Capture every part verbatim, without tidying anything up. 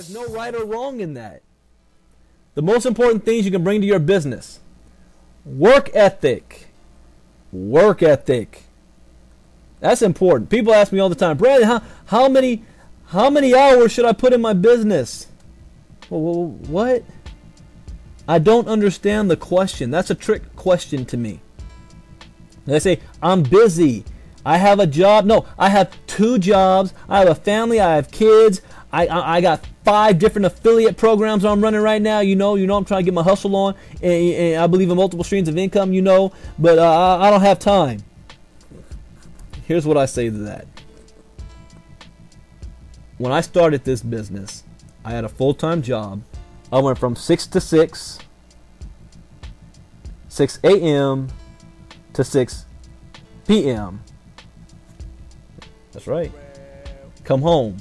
There's no right or wrong in that. The most important things you can bring to your business: work ethic. Work ethic. That's important. People ask me all the time, Brandon, how, how many how many hours should I put in my business? Well, what? I don't understand the question. That's a trick question to me. They say, I'm busy. I have a job. No, I have two jobs. I have a family. I have kids. I, I, I got five different affiliate programs I'm running right now. You know, you know, I'm trying to get my hustle on. And, and I believe in multiple streams of income, you know. But uh, I, I don't have time. Here's what I say to that. When I started this business, I had a full-time job. I went from six to six, six A M to six P M That's right. Come home.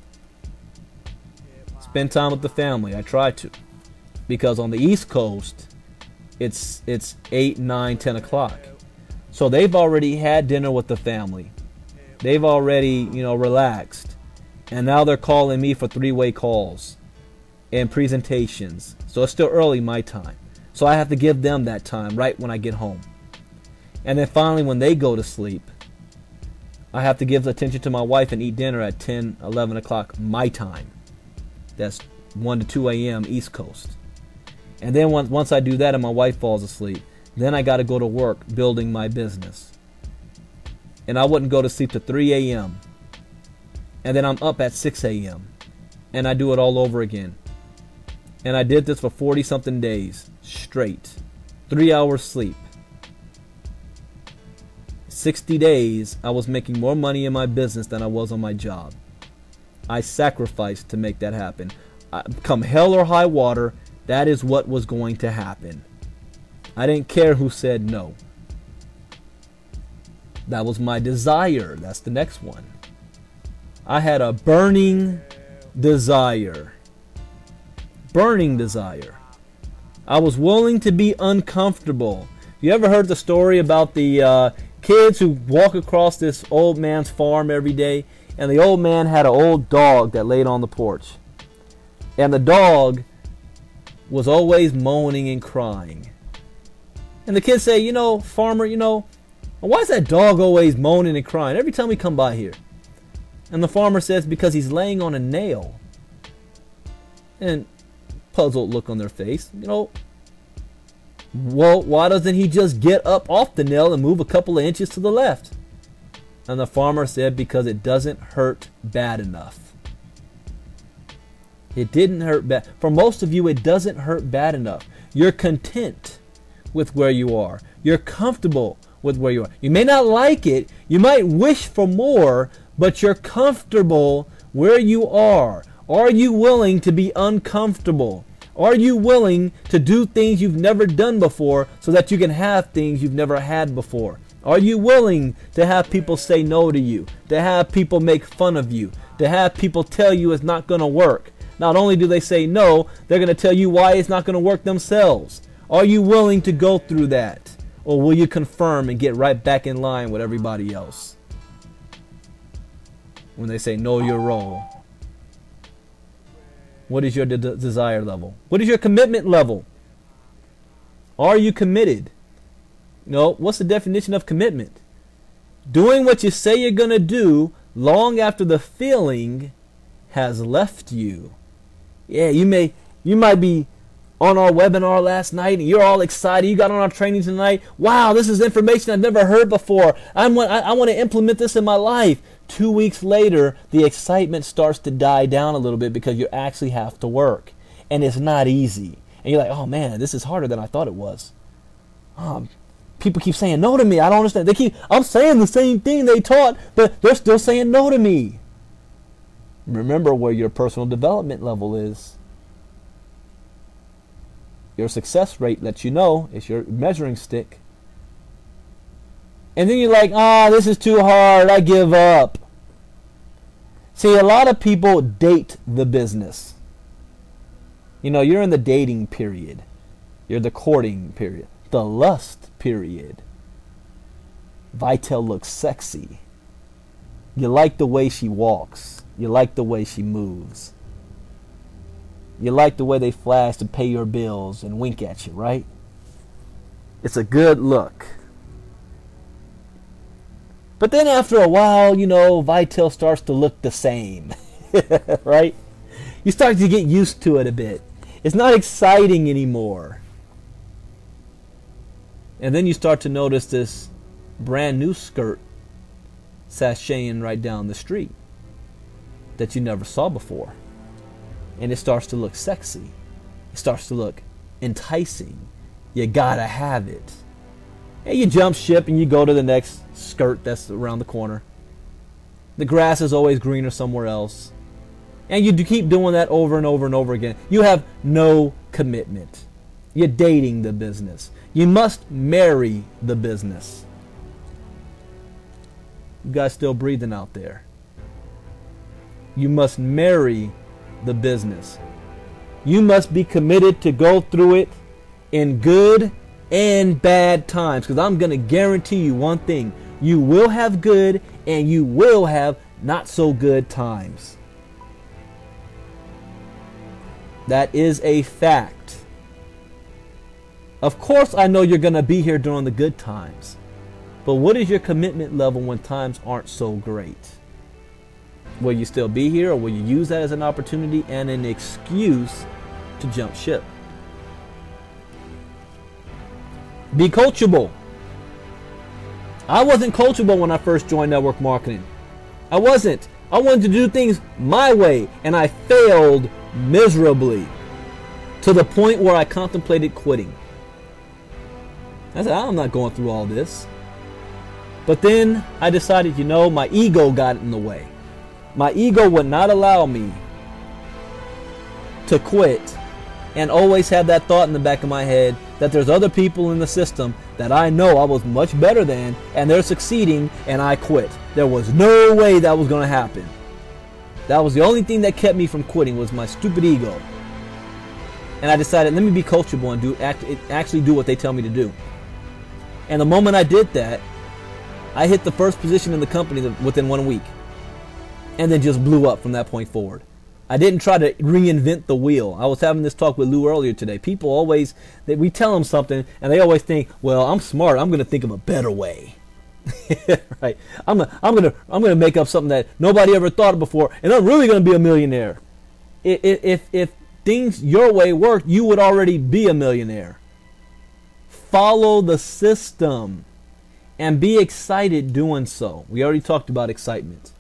Spend time with the family. I try to. Because on the East Coast, it's it's eight, nine, ten o'clock. So they've already had dinner with the family. They've already, you know, relaxed. And now they're calling me for three-way calls and presentations. So it's still early my time. So I have to give them that time right when I get home. And then finally when they go to sleep, I have to give attention to my wife and eat dinner at ten, eleven o'clock my time. That's one to two A M East Coast. And then once, once I do that and my wife falls asleep, then I got to go to work building my business. And I wouldn't go to sleep to three A M And then I'm up at six A M And I do it all over again. And I did this for forty something days straight. Three hours sleep. sixty days I was making more money in my business than I was on my job. I sacrificed to make that happen. I, come hell or high water, that is what was going to happen. I didn't care who said no. That was my desire. That's the next one. I had a burning desire. Burning desire. I was willing to be uncomfortable. You ever heard the story about the uh, kids who walk across this old man's farm every day, and the old man had an old dog that laid on the porch, and the dog was always moaning and crying, and the kids say, you know, farmer, you know, why is that dog always moaning and crying every time we come by here? And the farmer says, because he's laying on a nail. And puzzled look on their face, you know, well, why doesn't he just get up off the nail and move a couple of inches to the left? And the farmer said, because it doesn't hurt bad enough. It didn't hurt bad. For most of you, it doesn't hurt bad enough. You're content with where you are. You're comfortable with where you are. You may not like it. You might wish for more, but you're comfortable where you are. Are you willing to be uncomfortable? Are you willing to do things you've never done before so that you can have things you've never had before? Are you willing to have people say no to you? To have people make fun of you? To have people tell you it's not going to work? Not only do they say no, they're going to tell you why it's not going to work themselves. Are you willing to go through that? Or will you confirm and get right back in line with everybody else? When they say know your role. What is your de desire level? What is your commitment level? Are you committed? You know, what's the definition of commitment? Doing what you say you're going to do long after the feeling has left you. Yeah, you may you might be on our webinar last night and you're all excited. You got on our training tonight. Wow, this is information I've never heard before. I want I, I want to implement this in my life. Two weeks later, the excitement starts to die down a little bit because you actually have to work. And it's not easy. And you're like, oh man, this is harder than I thought it was. Um, people keep saying no to me. I don't understand. They keep, I'm saying the same thing they taught, but they're still saying no to me. Remember where your personal development level is. Your success rate lets you know. It's your measuring stick. And then you're like, ah, oh, this is too hard. I give up. See, a lot of people date the business. You know, you're in the dating period. You're the courting period. The lust period. Vitel looks sexy. You like the way she walks. You like the way she moves. You like the way they flash to pay your bills and wink at you, right? It's a good look. But then after a while, you know, Vital starts to look the same, right? You start to get used to it a bit. It's not exciting anymore. And then you start to notice this brand new skirt sashaying right down the street that you never saw before. And it starts to look sexy. It starts to look enticing. You gotta have it. And you jump ship and you go to the next skirt that's around the corner. The grass is always greener somewhere else. And you do keep doing that over and over and over again. You have no commitment. You're dating the business. You must marry the business. You guys still breathing out there? You must marry the business. You must be committed to go through it in good and bad times, because I'm going to guarantee you one thing: you will have good and you will have not so good times. That is a fact. Of course I know you're going to be here during the good times, but what is your commitment level when times aren't so great? Will you still be here, or will you use that as an opportunity and an excuse to jump ship? Be coachable. I wasn't coachable when I first joined network marketing. I wasn't. I wanted to do things my way, and I failed miserably to the point where I contemplated quitting. I said, I'm not going through all this. But then I decided, you know, my ego got in the way. My ego would not allow me to quit, and always have that thought in the back of my head that there's other people in the system that I know I was much better than, and they're succeeding, and I quit. There was no way that was going to happen. That was the only thing that kept me from quitting, was my stupid ego. And I decided, let me be coachable and do act, actually do what they tell me to do. And the moment I did that, I hit the first position in the company within one week. And then just blew up from that point forward. I didn't try to reinvent the wheel. I was having this talk with Lou earlier today. People always, they, we tell them something, and they always think, well, I'm smart. I'm going to think of a better way. Right? I'm gonna, I'm gonna, I'm gonna make up something that nobody ever thought of before, and I'm really gonna be a millionaire. If, if, if things your way worked, you would already be a millionaire. Follow the system, and be excited doing so. We already talked about excitement.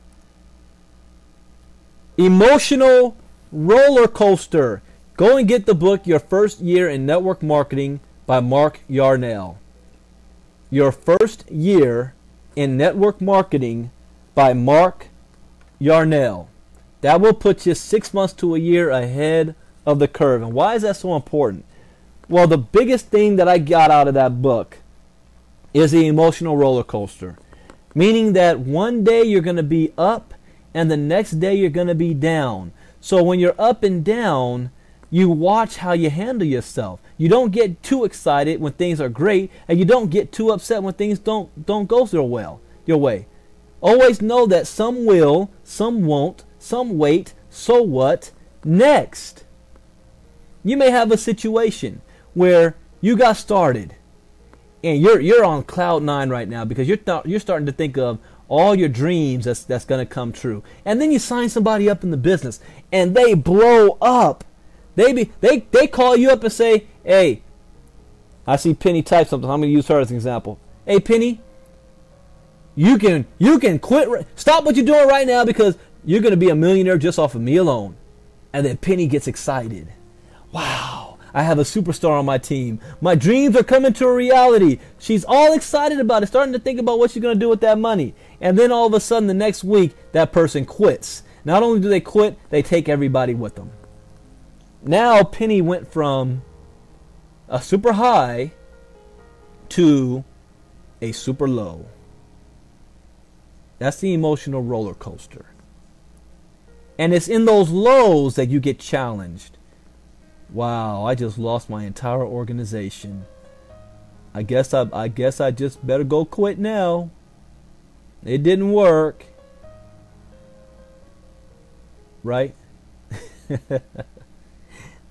Emotional roller coaster. Go and get the book Your First Year in Network Marketing by Mark Yarnell. Your First Year in Network Marketing by Mark Yarnell. That will put you six months to a year ahead of the curve. And why is that so important? Well, the biggest thing that I got out of that book is the emotional roller coaster. Meaning that one day you're going to be up, and the next day you're going to be down. So when you're up and down, you watch how you handle yourself. You don't get too excited when things are great, and you don't get too upset when things don't don't go so well your way. Always know that some will, some won't, some wait, so what? Next. You may have a situation where you got started, and you're you're on cloud nine right now because you're th- you're starting to think of all your dreams that's that's going to come true. And then you sign somebody up in the business, and they blow up. They be they they call you up and say, "Hey, I see Penny type something. I'm going to use her as an example. Hey, Penny, you can you can quit. Stop what you're doing right now because you're going to be a millionaire just off of me alone." And then Penny gets excited. Wow, I have a superstar on my team. My dreams are coming to a reality. She's all excited about it, starting to think about what she's going to do with that money. And then all of a sudden, the next week, that person quits. Not only do they quit, they take everybody with them. Now Penny went from a super high to a super low. That's the emotional roller coaster. And it's in those lows that you get challenged. Wow, I just lost my entire organization. I guess I, I guess I just better go quit now. It didn't work. Right?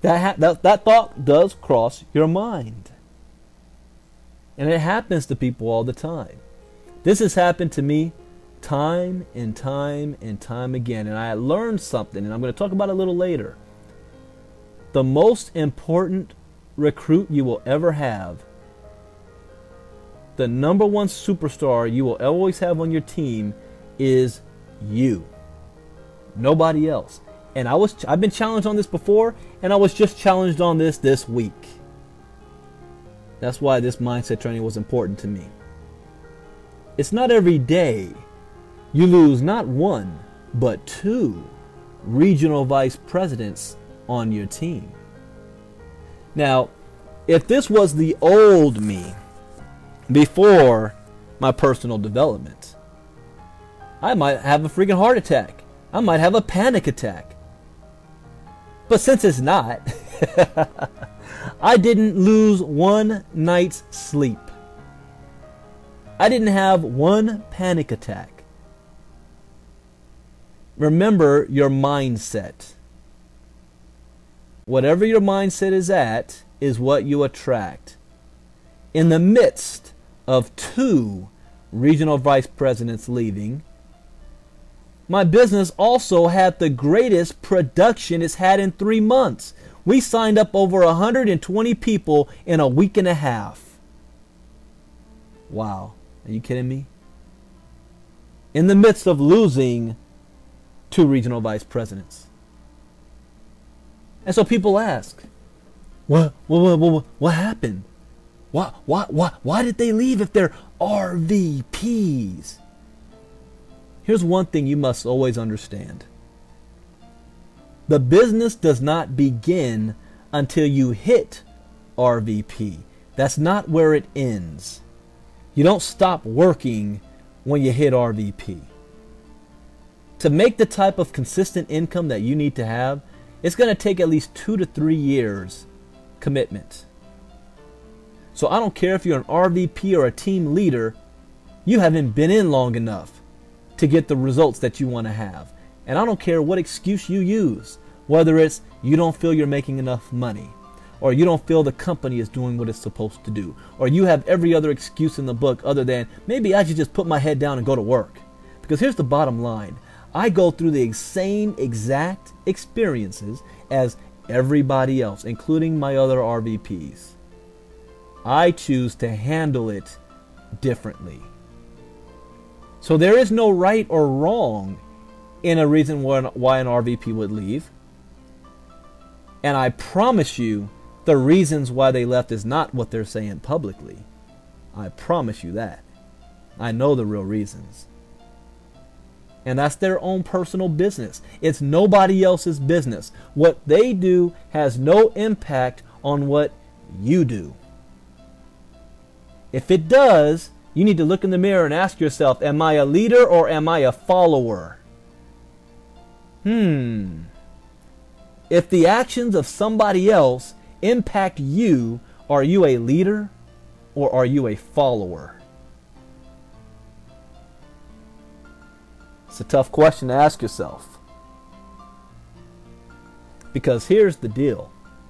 That, ha that, that thought does cross your mind. And it happens to people all the time. This has happened to me time and time and time again. And I learned something, and I'm going to talk about it a little later. The most important recruit you will ever have, the number one superstar you will always have on your team, is you. Nobody else. And I was, I've been challenged on this before, and I was just challenged on this this week. That's why this mindset training was important to me. It's not every day you lose not one, but two regional vice presidents on your team. Now, if this was the old me before my personal development, I might have a freaking heart attack. I might have a panic attack. But since it's not, I didn't lose one night's sleep. I didn't have one panic attack. Remember your mindset. Whatever your mindset is at is what you attract. In the midst of two regional vice presidents leaving, my business also had the greatest production it's had in three months. We signed up over one hundred twenty people in a week and a half. Wow. Are you kidding me? In the midst of losing two regional vice presidents. And so people ask, what, what, what, what happened? Why, why, why, why did they leave if they're R V Ps? Here's one thing you must always understand. The business does not begin until you hit R V P. That's not where it ends. You don't stop working when you hit R V P. To make the type of consistent income that you need to have, it's going to take at least two to three years commitment. So I don't care if you're an R V P or a team leader, you haven't been in long enough to get the results that you want to have. And I don't care what excuse you use, whether it's you don't feel you're making enough money, or you don't feel the company is doing what it's supposed to do, or you have every other excuse in the book other than maybe I should just put my head down and go to work. Because here's the bottom line. I go through the same exact experiences as everybody else, including my other R V Ps. I choose to handle it differently. So there is no right or wrong in a reason why an R V P would leave. And I promise you, the reasons why they left is not what they're saying publicly. I promise you that. I know the real reasons. And that's their own personal business. It's nobody else's business. What they do has no impact on what you do. If it does, you need to look in the mirror and ask yourself, am I a leader or am I a follower? Hmm. If the actions of somebody else impact you, are you a leader or are you a follower? It's a tough question to ask yourself. Because here's the deal.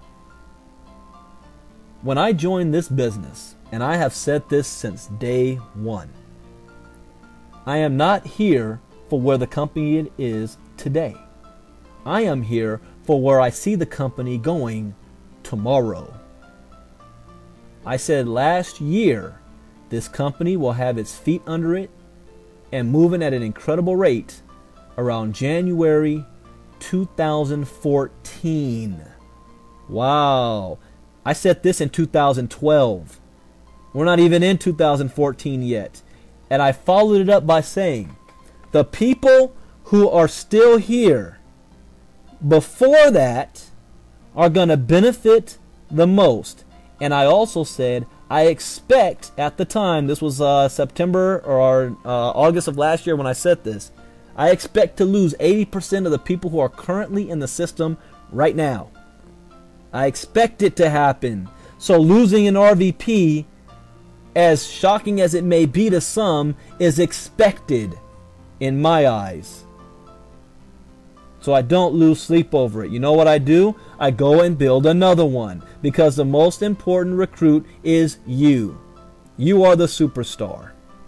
When I joined this business, and I have said this since day one, I am not here for where the company is today. I am here for where I see the company going tomorrow. I said last year, this company will have its feet under it and moving at an incredible rate around January two thousand fourteen. Wow. I said this in two thousand twelve. We're not even in two thousand fourteen yet. And I followed it up by saying, the people who are still here before that are going to benefit the most. And I also said, I expect at the time, this was uh, September or uh, August of last year when I said this, I expect to lose eighty percent of the people who are currently in the system right now. I expect it to happen. So losing an R V P, as shocking as it may be to some, is expected in my eyes. So I don't lose sleep over it. You know what I do? I go and build another one, because the most important recruit is you. You are the superstar.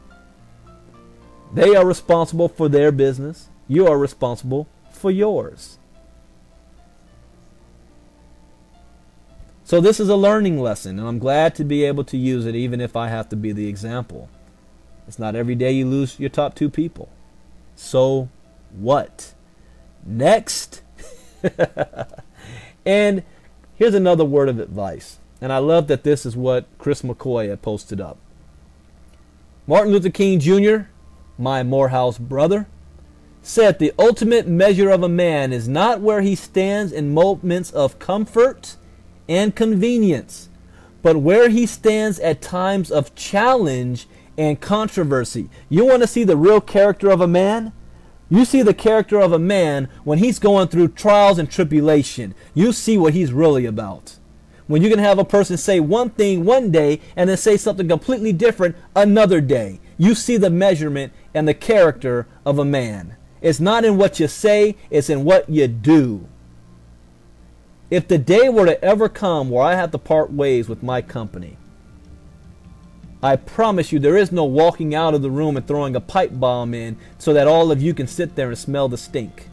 They are responsible for their business. You are responsible for yours. So this is a learning lesson, and I'm glad to be able to use it, even if I have to be the example. It's not every day you lose your top two people. So what? Next. And here's another word of advice. And I love that this is what Chris McCoy had posted up. Martin Luther King Junior, my Morehouse brother, said the ultimate measure of a man is not where he stands in moments of comfort and convenience, but where he stands at times of challenge and controversy. You want to see the real character of a man? You see the character of a man when he's going through trials and tribulation. You see what he's really about. When you can have a person say one thing one day and then say something completely different another day. You see the measurement and the character of a man. It's not in what you say, it's in what you do. If the day were to ever come where I have to part ways with my company, I promise you there is no walking out of the room and throwing a pipe bomb in so that all of you can sit there and smell the stink.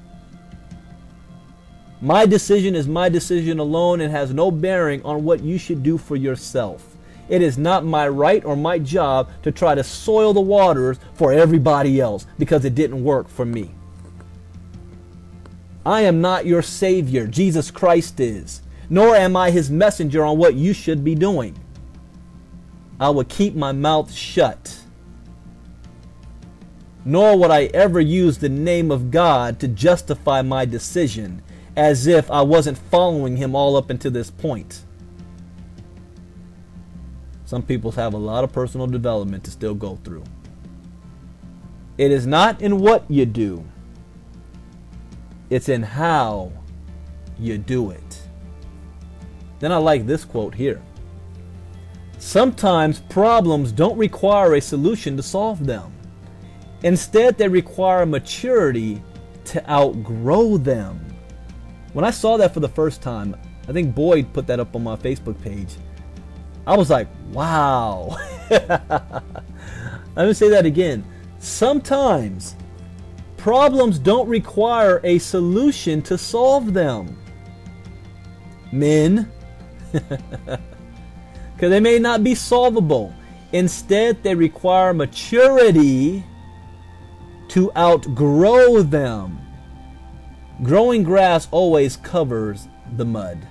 My decision is my decision alone and has no bearing on what you should do for yourself. It is not my right or my job to try to soil the waters for everybody else because it didn't work for me. I am not your Savior. Jesus Christ is. Nor am I His messenger on what you should be doing. I will keep my mouth shut. Nor would I ever use the name of God to justify my decision as if I wasn't following Him all up until this point. Some people have a lot of personal development to still go through. It is not in what you do. It's in how you do it. Then I like this quote here. Sometimes problems don't require a solution to solve them. Instead, they require maturity to outgrow them. When I saw that for the first time, I think Boyd put that up on my Facebook page. I was like, wow. Let me say that again. Sometimes problems don't require a solution to solve them. Men. Because they may not be solvable. Instead, they require maturity to outgrow them. Growing grass always covers the mud.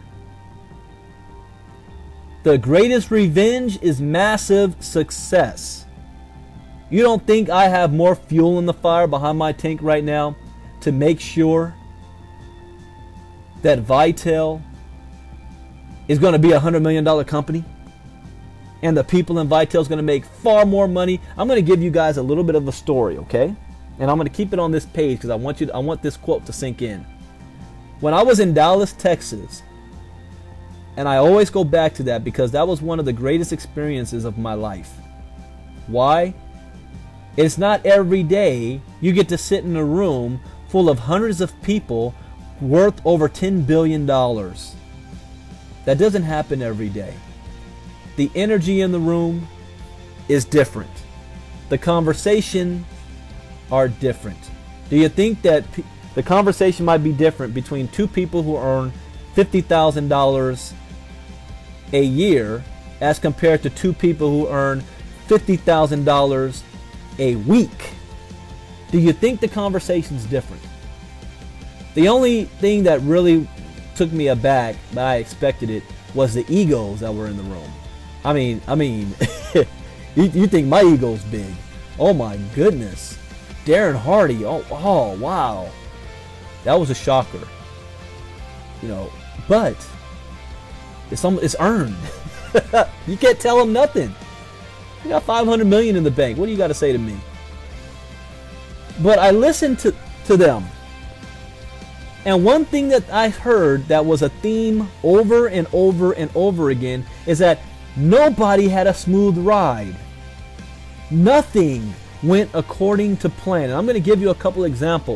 The greatest revenge is massive success. You don't think I have more fuel in the fire behind my tank right now to make sure that Vitel is going to be a one hundred million dollar company? And the people in Vitel is going to make far more money. I'm going to give you guys a little bit of a story, okay? And I'm going to keep it on this page because I want you to, I want this quote to sink in. When I was in Dallas, Texas, and I always go back to that because that was one of the greatest experiences of my life. Why? It's not every day you get to sit in a room full of hundreds of people worth over ten billion dollars. That doesn't happen every day. The energy in the room is different. The conversation are different. Do you think that p- the conversation might be different between two people who earn fifty thousand dollars a year as compared to two people who earn fifty thousand dollars a week? Do you think the conversation's different? The only thing that really took me aback, but I expected it, was the egos that were in the room. I mean, I mean, you, you think my ego's big. Oh my goodness. Darren Hardy, oh, oh wow. That was a shocker. You know, but it's, some, it's earned. You can't tell them nothing. You got five hundred million in the bank. What do you got to say to me? But I listened to, to them. And one thing that I heard that was a theme over and over and over again is that nobody had a smooth ride. Nothing went according to plan. And I'm going to give you a couple examples.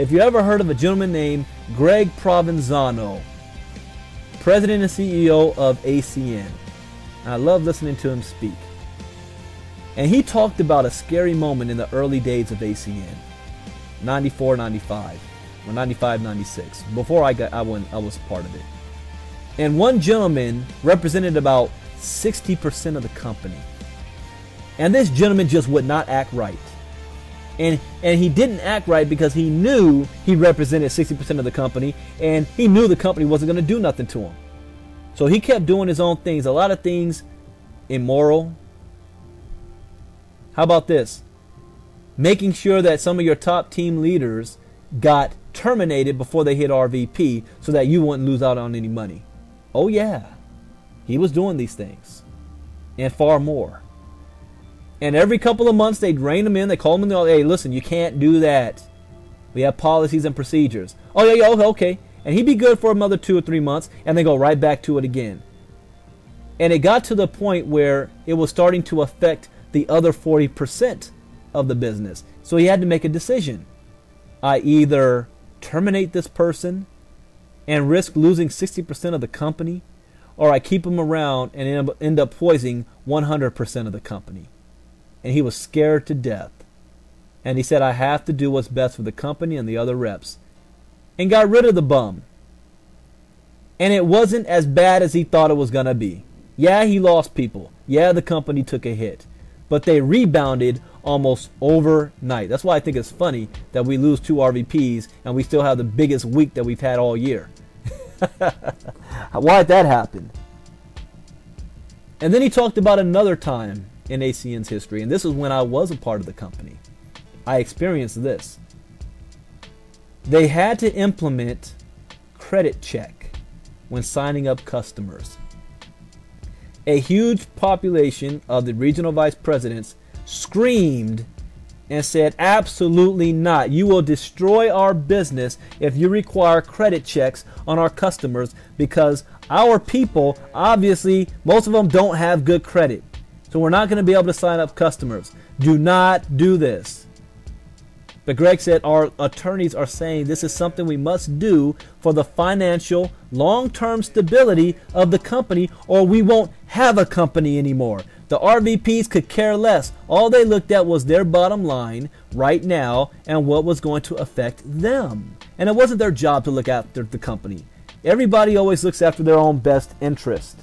If you ever heard of a gentleman named Greg Provenzano, president and C E O of A C N. I love listening to him speak. And he talked about a scary moment in the early days of A C N, ninety-four, ninety-five, or ninety-five, ninety-six, before I got I went I was part of it. And one gentleman represented about sixty percent of the company. And this gentleman just would not act right. And and he didn't act right because he knew he represented sixty percent of the company, and he knew the company wasn't going to do nothing to him. So he kept doing his own things, a lot of things immoral. How about this? Making sure that some of your top team leaders got terminated before they hit R V P so that you wouldn't lose out on any money. Oh yeah, he was doing these things and far more. And every couple of months they'd rein him in, they call him in, the, hey, listen, you can't do that. We have policies and procedures. Oh yeah, yeah, okay. And he'd be good for another two or three months and then go right back to it again. And it got to the point where it was starting to affect the other forty percent of the business. So he had to make a decision. I either terminate this person and risk losing sixty percent of the company, or I keep him around and end up, end up poisoning one hundred percent of the company. And he was scared to death. And he said, I have to do what's best for the company and the other reps. And got rid of the bum. And it wasn't as bad as he thought it was going to be. Yeah, he lost people. Yeah, the company took a hit. But they rebounded almost overnight. That's why I think it's funny that we lose two R V Ps and we still have the biggest week that we've had all year. Why'd that happen? And then he talked about another time in A C N's history, and this is when I was a part of the company. I experienced this. They had to implement credit check when signing up customers. A huge population of the regional vice presidents screamed and said, absolutely not. You will destroy our business if you require credit checks on our customers, because our people, obviously, most of them don't have good credit. So we're not going to be able to sign up customers. Do not do this. But Greg said our attorneys are saying this is something we must do for the financial long-term stability of the company, or we won't have a company anymore. The R V Ps could care less. All they looked at was their bottom line right now and what was going to affect them. And it wasn't their job to look after the company. Everybody always looks after their own best interest.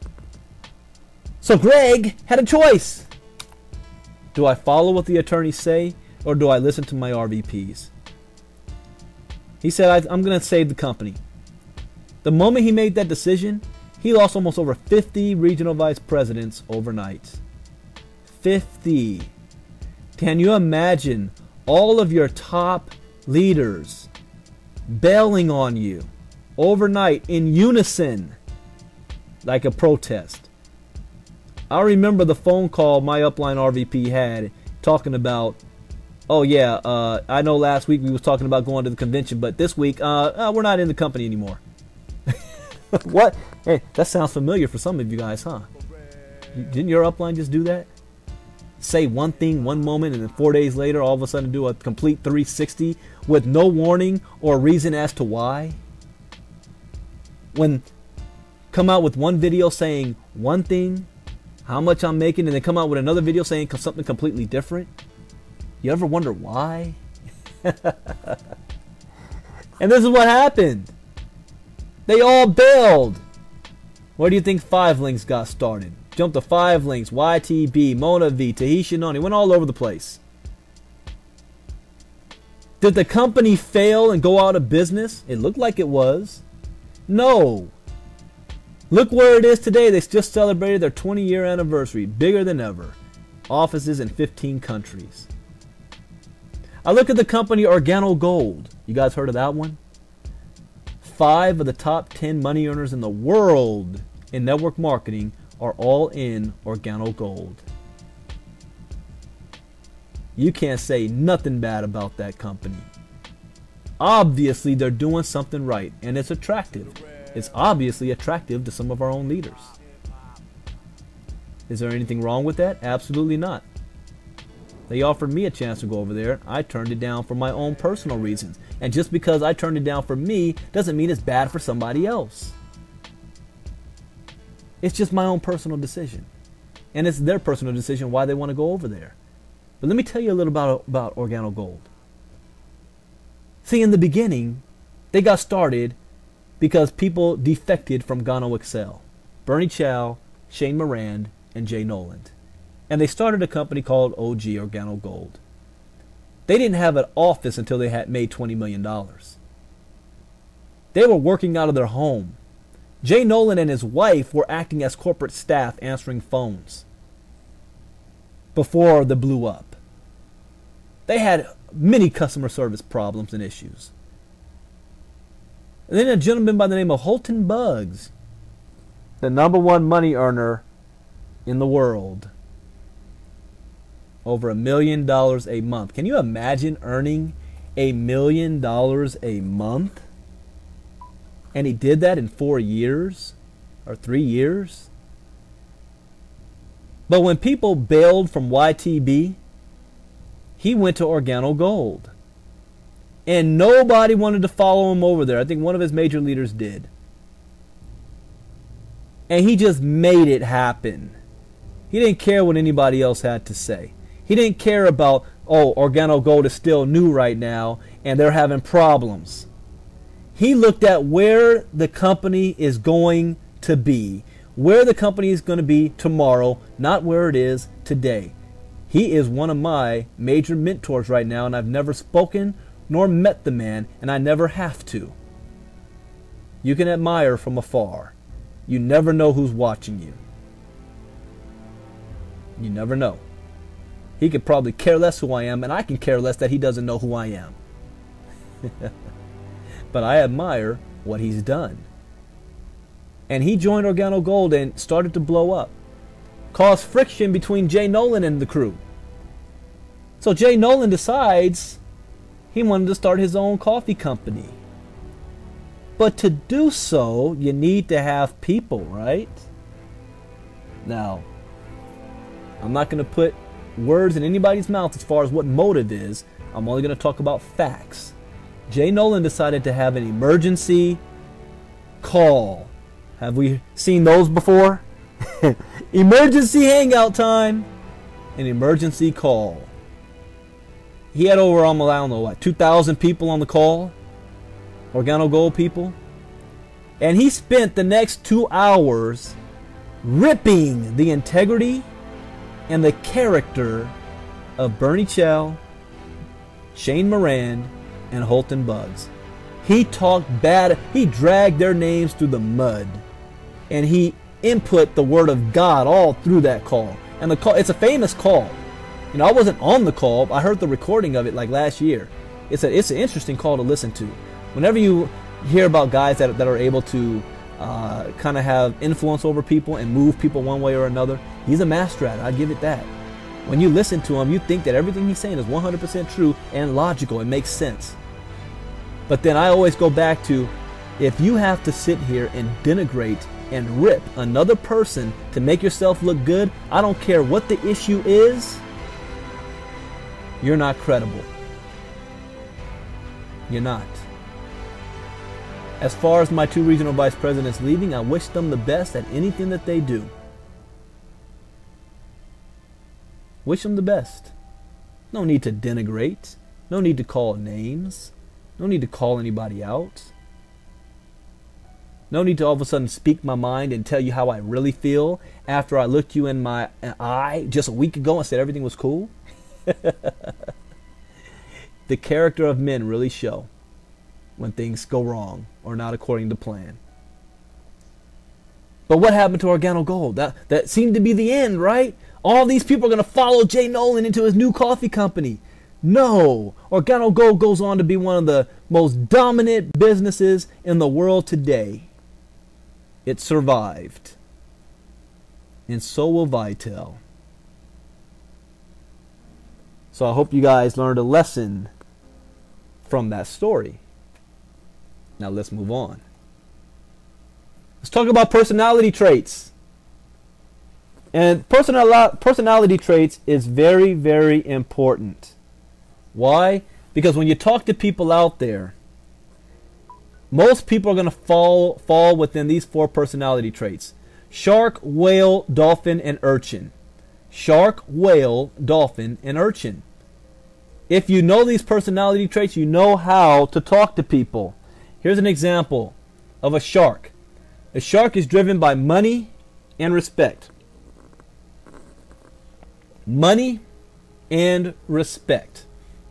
So Greg had a choice. Do I follow what the attorneys say, or do I listen to my R V Ps? He said, I, I'm going to save the company. The moment he made that decision, he lost almost over fifty regional vice presidents overnight. fifty. Can you imagine all of your top leaders bailing on you overnight in unison like a protest? I remember the phone call my upline R V P had talking about, oh yeah, uh, I know last week we was talking about going to the convention, but this week uh, uh, we're not in the company anymore. What? Hey, that sounds familiar for some of you guys, huh? Didn't your upline just do that? Say one thing one moment and then four days later all of a sudden do a complete three sixty with no warning or reason as to why? When come out with one video saying one thing, how much I'm making, and then come out with another video saying something completely different? You ever wonder why? And this is what happened. They all bailed. Where do you think Five Links got started? Jumped to Five Links, Y T B, Mona V, Tahitian Noni, went all over the place. Did the company fail and go out of business? It looked like it was. No. Look where it is today. They just celebrated their twenty year anniversary, bigger than ever. Offices in fifteen countries. I look at the company Organo Gold. You guys heard of that one? Five of the top ten money earners in the world in network marketing are all in Organo Gold. You can't say nothing bad about that company. Obviously, they're doing something right, and it's attractive. It's obviously attractive to some of our own leaders. Is there anything wrong with that? Absolutely not. They offered me a chance to go over there. I turned it down for my own personal reasons. And just because I turned it down for me doesn't mean it's bad for somebody else. It's just my own personal decision. And it's their personal decision why they want to go over there. But let me tell you a little about, about Organo Gold. See, in the beginning, they got started because people defected from Gano Excel. Bernie Chow, Shane Moran, and Jay Noland. And they started a company called O G Organo Gold. They didn't have an office until they had made twenty million dollars. They were working out of their home. Jay Noland and his wife were acting as corporate staff answering phones before they blew up. They had many customer service problems and issues. And then a gentleman by the name of Holton Buggs, the number one money earner in the world, over a million dollars a month. Can you imagine earning a million dollars a month? And he did that in four years or three years. But when people bailed from Y T B, he went to Organo Gold. And nobody wanted to follow him over there. I think one of his major leaders did. And he just made it happen. He didn't care what anybody else had to say. He didn't care about, oh, Organo Gold is still new right now and they're having problems. He looked at where the company is going to be, where the company is going to be tomorrow, not where it is today. He is one of my major mentors right now, and I've never spoken nor met the man, and I never have to. You can admire from afar. You never know who's watching you. You never know. He could probably care less who I am, and I can care less that he doesn't know who I am. But I admire what he's done. And he joined Organo Gold and started to blow up. Caused friction between Jay Noland and the crew. So Jay Noland decides he wanted to start his own coffee company. But to do so, you need to have people, right? Now, I'm not going to put words in anybody's mouth as far as what motive is. I'm only going to talk about facts. Jay Noland decided to have an emergency call. Have we seen those before? Emergency hangout time. An emergency call. He had over, um, I don't know, what, two thousand people on the call. Organo Gold people. And he spent the next two hours ripping the integrity and the character of Bernie Chow, Shane Moran, and Holton Buggs. He talked bad. He dragged their names through the mud. And he input the word of God all through that call. And the call, it's a famous call. You know, I wasn't on the call. I heard the recording of it like last year. It's a, it's an interesting call to listen to. Whenever you hear about guys that, that are able to uh, kind of have influence over people and move people one way or another, he's a master at it. I give it that. When you listen to him, you think that everything he's saying is one hundred percent true and logical. It makes sense. But then I always go back to, if you have to sit here and denigrate and rip another person to make yourself look good, I don't care what the issue is, you're not credible. You're not. As far as my two regional vice presidents leaving, I wish them the best at anything that they do. Wish them the best. No need to denigrate. No need to call names. No need to call anybody out. No need to all of a sudden speak my mind and tell you how I really feel after I looked you in my eye just a week ago and said everything was cool. The character of men really show when things go wrong or not according to plan. But what happened to Organo Gold? That, that seemed to be the end, right? All these people are going to follow Jay Noland into his new coffee company. No. Organo Gold goes on to be one of the most dominant businesses in the world today. It survived. And so will Vitel. So I hope you guys learned a lesson from that story. Now let's move on. Let's talk about personality traits. And personal, personality traits is very, very important. Why? Because when you talk to people out there, most people are going to fall fall within these four personality traits. Shark, whale, dolphin, and urchin. Shark, whale, dolphin, and urchin. If you know these personality traits, you know how to talk to people. Here's an example of a shark. A shark is driven by money and respect. Money and respect.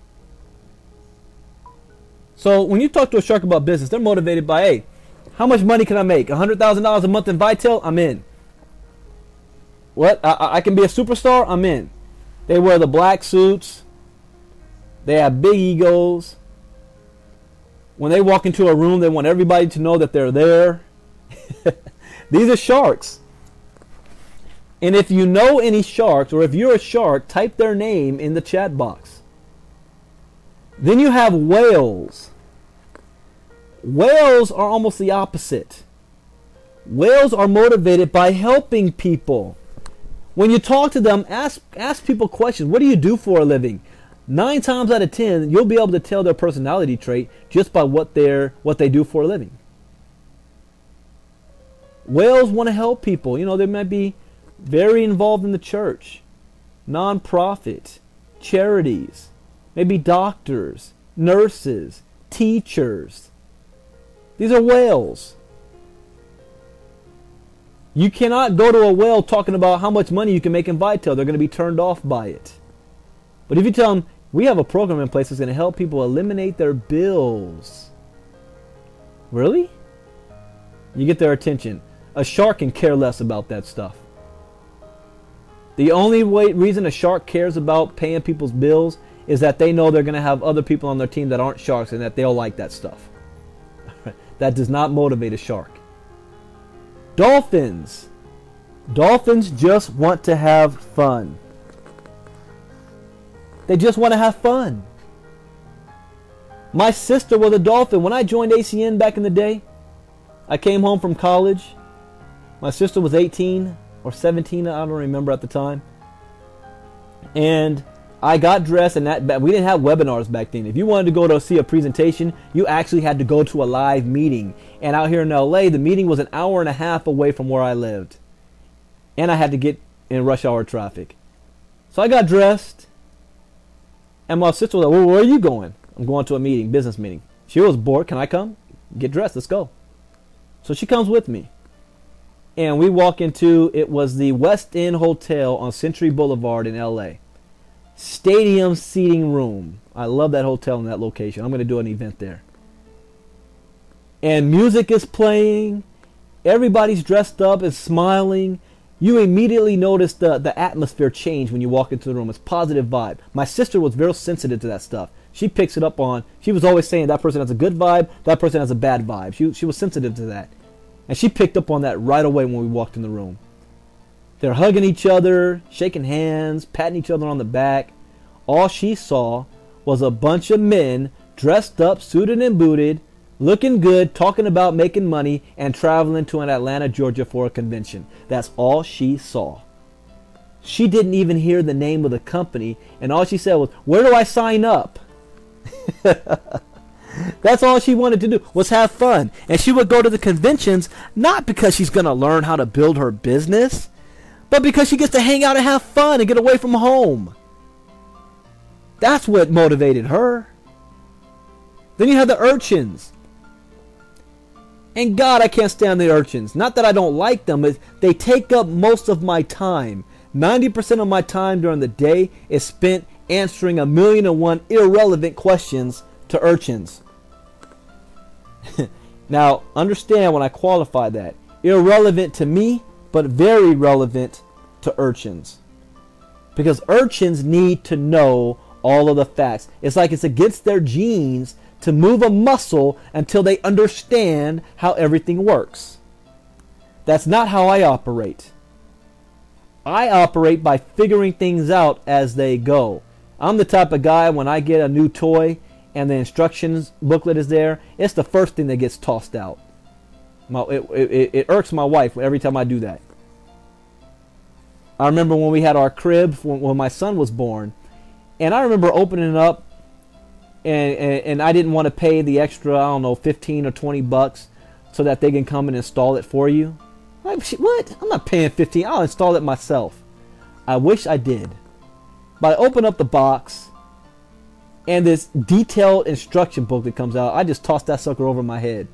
So when you talk to a shark about business, they're motivated by, hey, how much money can I make? one hundred thousand dollars a month in Vitel? I'm in. What? I, I can be a superstar? I'm in. They wear the black suits. They have big egos. When they walk into a room, they want everybody to know that they're there. These are sharks. And if you know any sharks, or if you're a shark, type their name in the chat box. Then you have whales. Whales are almost the opposite. Whales are motivated by helping people. When you talk to them, ask ask people questions. What do you do for a living? Nine times out of ten, you'll be able to tell their personality trait just by what they're what they do for a living. Whales want to help people. You know, they might be very involved in the church, non-profit, charities, maybe doctors, nurses, teachers. These are whales. You cannot go to a whale talking about how much money you can make in Vitel. They're going to be turned off by it. But if you tell them, we have a program in place that's going to help people eliminate their bills. Really? You get their attention. A shark can care less about that stuff. The only way, reason a shark cares about paying people's bills is that they know they're going to have other people on their team that aren't sharks and that they'll like that stuff. That does not motivate a shark. Dolphins. Dolphins just want to have fun. They just want to have fun. My sister was a dolphin. When I joined A C N back in the day, I came home from college. My sister was eighteen or seventeen, I don't remember at the time. And I got dressed, and that we didn't have webinars back then. If you wanted to go to see a presentation, you actually had to go to a live meeting. And out here in L A, the meeting was an hour and a half away from where I lived. And I had to get in rush hour traffic. So I got dressed, and my sister was like, well, where are you going? I'm going to a meeting, business meeting. She was bored. Can I come? Get dressed. Let's go. So she comes with me. And we walk into, it was the West End Hotel on Century Boulevard in L A. Stadium seating room. I love that hotel and that location. I'm going to do an event there. And music is playing. Everybody's dressed up and smiling. You immediately notice the, the atmosphere change when you walk into the room. It's positive vibe. My sister was very sensitive to that stuff. She picks it up on, she was always saying that person has a good vibe, that person has a bad vibe. She, she was sensitive to that. And she picked up on that right away when we walked in the room. They're hugging each other, shaking hands, patting each other on the back. All she saw was a bunch of men dressed up, suited and booted, looking good, talking about making money, and traveling to an Atlanta, Georgia for a convention. That's all she saw. She didn't even hear the name of the company, and all she said was, where do I sign up? That's all she wanted to do, was have fun. And she would go to the conventions, not because she's going to learn how to build her business, but because she gets to hang out and have fun and get away from home. That's what motivated her. Then you have the urchins. And God, I can't stand the urchins. Not that I don't like them, but they take up most of my time. ninety percent of my time during the day is spent answering a million and one irrelevant questions to urchins. Now, understand when I qualify that. Irrelevant to me, but very relevant to urchins. Because urchins need to know all of the facts. It's like it's against their genes to move a muscle until they understand how everything works. That's not how I operate. I operate by figuring things out as they go. I'm the type of guy, when I get a new toy and the instructions booklet is there, it's the first thing that gets tossed out. My, it, it, it irks my wife every time I do that. I I remember when we had our crib when, when my son was born, and I remember opening it up, and, and and I didn't want to pay the extra, I don't know, fifteen or twenty bucks so that they can come and install it for you. Like, what? I'm not paying fifteen. I'll install it myself. I wish I did. But I open up the box, and this detailed instruction book that comes out, I just tossed that sucker over my head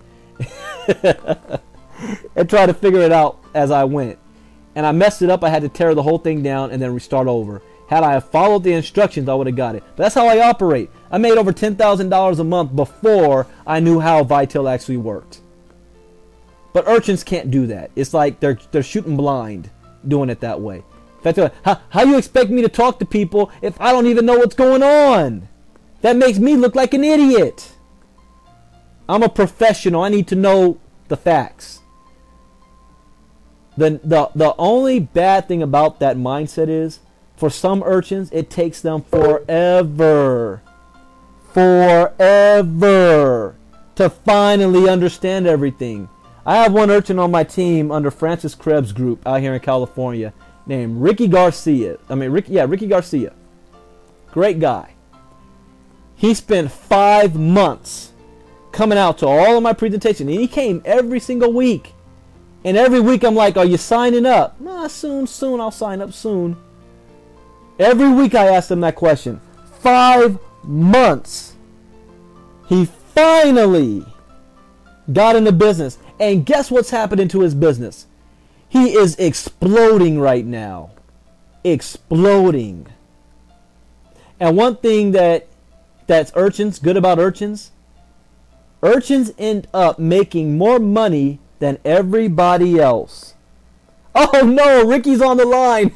and tried to figure it out as I went. And I messed it up. I had to tear the whole thing down and then restart over. Had I followed the instructions, I would have got it. But that's how I operate. I made over ten thousand dollars a month before I knew how Vital actually worked. But urchins can't do that. It's like they're they're shooting blind doing it that way. In fact, how, how you expect me to talk to people if I don't even know what's going on? That makes me look like an idiot. I'm a professional. I need to know the facts. The, the, the only bad thing about that mindset is, for some urchins, it takes them forever, forever to finally understand everything. I have one urchin on my team under Francis Krebs' group out here in California named Ricky Garcia. I mean, Ricky, yeah, Ricky Garcia. Great guy. He spent five months coming out to all of my presentations, and he came every single week. And every week I'm like, are you signing up? Nah, soon, soon, I'll sign up soon. Every week I asked him that question. Five months. He finally got into business. And guess what's happening to his business? He is exploding right now. Exploding. And one thing that that's urchins, good about urchins, urchins end up making more money than everybody else. Oh no, Ricky's on the line.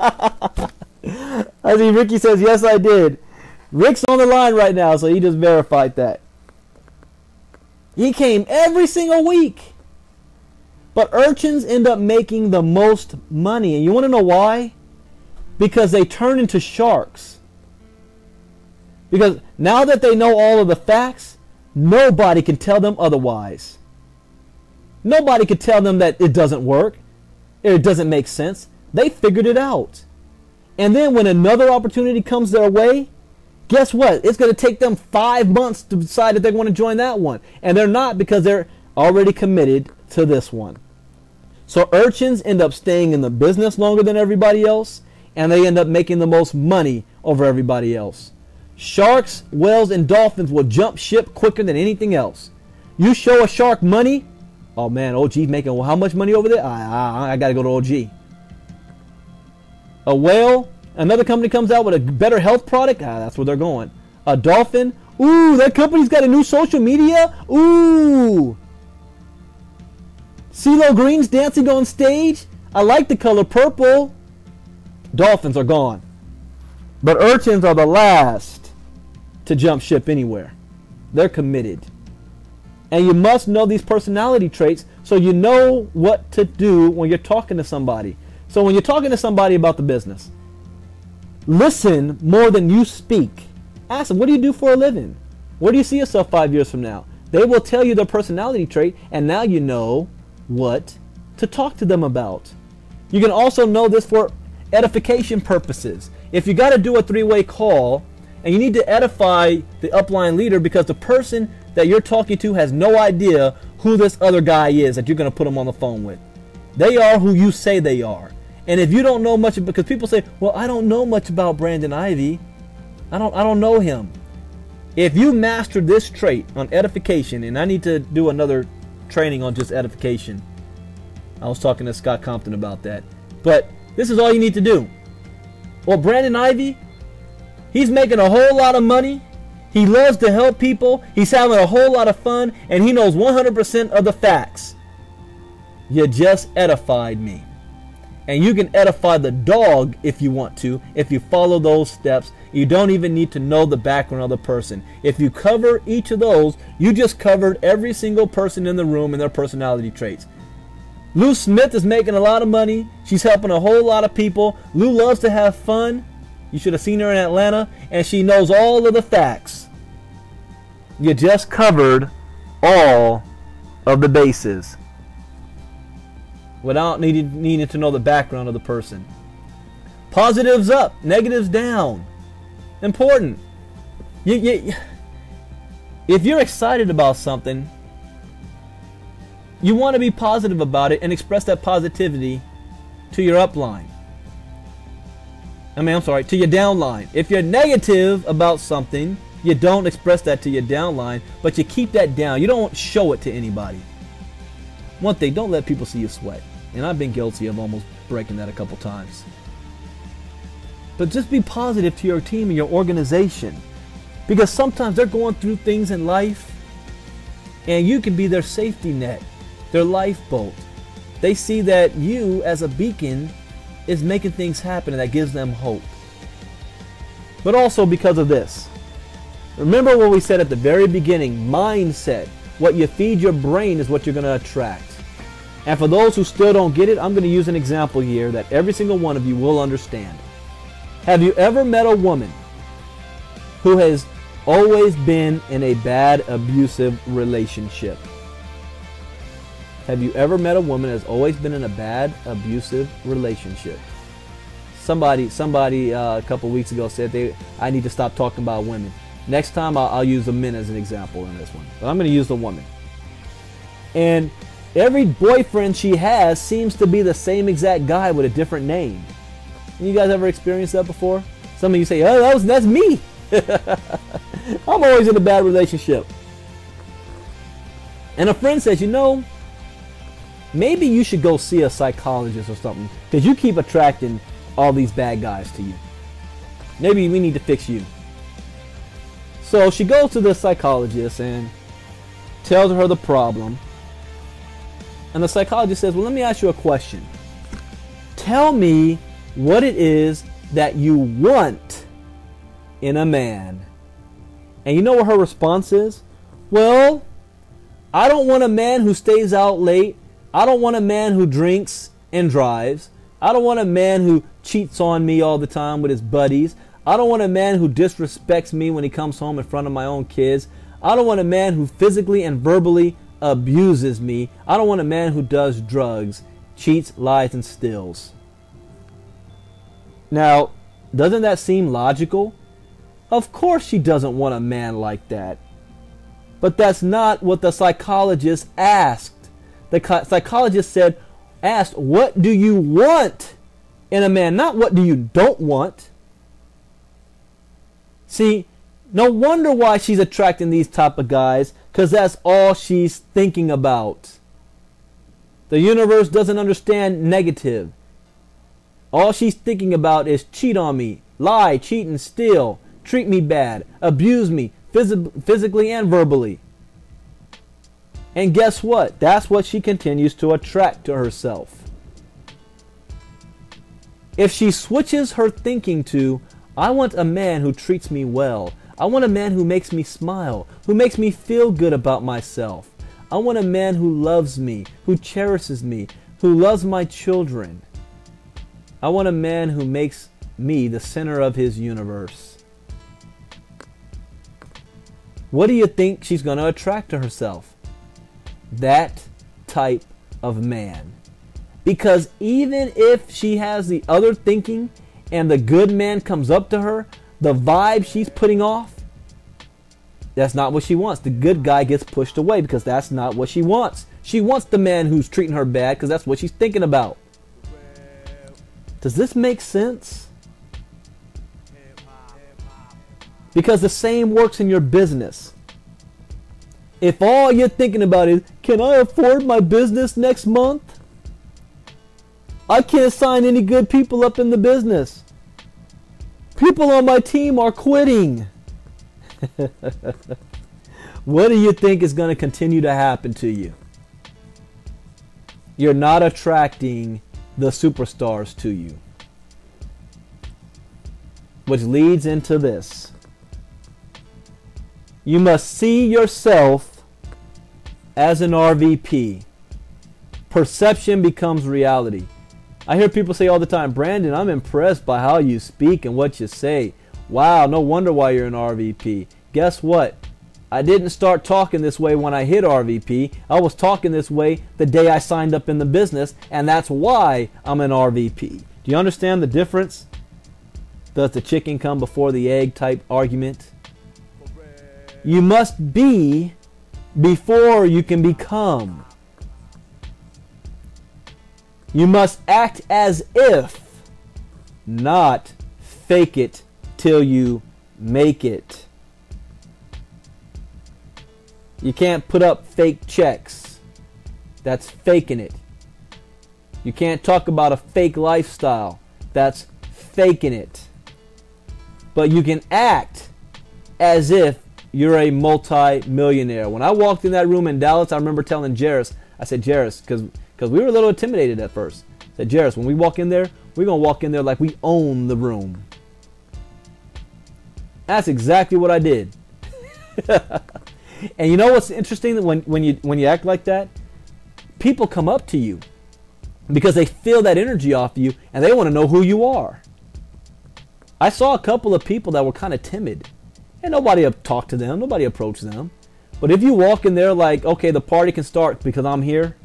I see Ricky says, yes, I did. Rick's on the line right now, so he just verified that. He came every single week. But urchins end up making the most money. And you want to know why? Because they turn into sharks. Because now that they know all of the facts, nobody can tell them otherwise. Nobody can tell them that it doesn't work, or it doesn't make sense. They figured it out. And then when another opportunity comes their way, guess what? It's going to take them five months to decide if they want to join that one. And they're not, because they're already committed to this one. So urchins end up staying in the business longer than everybody else, and they end up making the most money over everybody else. Sharks, whales, and dolphins will jump ship quicker than anything else. You show a shark money, oh man, O G's making well, how much money over there? I, I, I got to go to O G. A whale, another company comes out with a better health product, ah, that's where they're going. A dolphin, ooh, that company's got a new social media, ooh. CeeLo Green's dancing on stage, I like the color purple. Dolphins are gone. But urchins are the last to jump ship anywhere. They're committed. And you must know these personality traits so you know what to do when you're talking to somebody. So when you're talking to somebody about the business, listen more than you speak. Ask them, what do you do for a living? Where do you see yourself five years from now? They will tell you their personality trait, and now you know what to talk to them about. You can also know this for edification purposes. If you got to do a three-way call and you need to edify the upline leader because the person that you're talking to has no idea who this other guy is that you're going to put them on the phone with. They are who you say they are. And if you don't know much, because people say, well, I don't know much about Brandon Ivey. I don't, I don't know him. If you master this trait on edification, and I need to do another training on just edification. I was talking to Scott Compton about that. But this is all you need to do. Well, Brandon Ivey, he's making a whole lot of money. He loves to help people. He's having a whole lot of fun. And he knows one hundred percent of the facts. You just edified me. And you can edify the dog if you want to, if you follow those steps. You don't even need to know the background of the person. If you cover each of those, you just covered every single person in the room and their personality traits. Lou Smith is making a lot of money. She's helping a whole lot of people. Lou loves to have fun. You should have seen her in Atlanta. And she knows all of the facts. You just covered all of the bases without needing, needing to know the background of the person. Positives up, negatives down. Important. You, you, if you're excited about something, you want to be positive about it and express that positivity to your upline. I mean, I'm sorry, to your downline. If you're negative about something, you don't express that to your downline, but you keep that down. You don't show it to anybody. One thing, don't let people see you sweat. And I've been guilty of almost breaking that a couple times. But just be positive to your team and your organization. Because sometimes they're going through things in life, and you can be their safety net, their lifeboat. They see that you, as a beacon, is making things happen, and that gives them hope. But also because of this. Remember what we said at the very beginning, mindset. What you feed your brain is what you're going to attract. And for those who still don't get it, I'm going to use an example here that every single one of you will understand. Have you ever met a woman who has always been in a bad, abusive relationship? Have you ever met a woman that's always been in a bad, abusive relationship? Somebody, somebody uh, a couple weeks ago said they, I need to stop talking about women. Next time I'll, I'll use the men as an example in this one, but I'm going to use the woman. And every boyfriend she has seems to be the same exact guy with a different name. You guys ever experienced that before? Some of you say, "Oh, that was, that's me." I'm always in a bad relationship. And a friend says, you know, maybe you should go see a psychologist or something, because you keep attracting all these bad guys to you. Maybe we need to fix you. So she goes to the psychologist and tells her the problem. And the psychologist says, well, let me ask you a question. Tell me what it is that you want in a man. And you know what her response is? Well, I don't want a man who stays out late. I don't want a man who drinks and drives. I don't want a man who cheats on me all the time with his buddies. I don't want a man who disrespects me when he comes home in front of my own kids. I don't want a man who physically and verbally abuses me. I don't want a man who does drugs, cheats, lies, and steals. Now, doesn't that seem logical? Of course she doesn't want a man like that. But that's not what the psychologist asked. The psychologist said, asked, what do you want in a man? Not what do you don't want. See, no wonder why she's attracting these type of guys, because that's all she's thinking about. The universe doesn't understand negative. All she's thinking about is cheat on me, lie, cheat, and steal, treat me bad, abuse me, phys- physically and verbally. And guess what? That's what she continues to attract to herself. If she switches her thinking to, I want a man who treats me well. I want a man who makes me smile, who makes me feel good about myself. I want a man who loves me, who cherishes me, who loves my children. I want a man who makes me the center of his universe. What do you think she's going to attract to herself? That type of man. Because even if she has the other thinking and the good man comes up to her, the vibe she's putting off, that's not what she wants. The good guy gets pushed away because that's not what she wants. She wants the man who's treating her bad because that's what she's thinking about. Does this make sense? Because the same works in your business. If all you're thinking about is, can I afford my business next month? I can't sign any good people up in the business. People on my team are quitting. What do you think is going to continue to happen to you? You're not attracting the superstars to you. Which leads into this. You must see yourself as an R V P. Perception becomes reality. I hear people say all the time, Brandon, I'm impressed by how you speak and what you say. Wow, no wonder why you're an R V P. Guess what? I didn't start talking this way when I hit R V P. I was talking this way the day I signed up in the business, and that's why I'm an R V P. Do you understand the difference? Does the chicken come before the egg type argument? You must be before you can become. You must act as if, not fake it till you make it. You can't put up fake checks. That's faking it. You can't talk about a fake lifestyle. That's faking it. But you can act as if you're a multi-millionaire. When I walked in that room in Dallas, I remember telling Jairus, I said, Jairus, because because we were a little intimidated at first. I said, Jairus, when we walk in there, we're going to walk in there like we own the room. That's exactly what I did. And you know what's interesting? When, when, you, when you act like that, people come up to you because they feel that energy off you and they want to know who you are. I saw a couple of people that were kind of timid. And nobody talked to them. Nobody approached them. But if you walk in there like, okay, the party can start because I'm here,